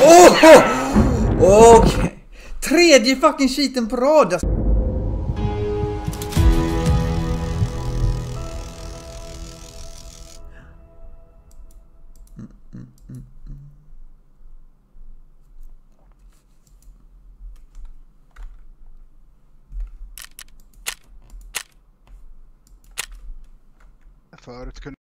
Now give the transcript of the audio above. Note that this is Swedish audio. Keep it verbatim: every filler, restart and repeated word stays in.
Oh! Okej. Okay. Tredje fucking cheaten på rad. Förut kunde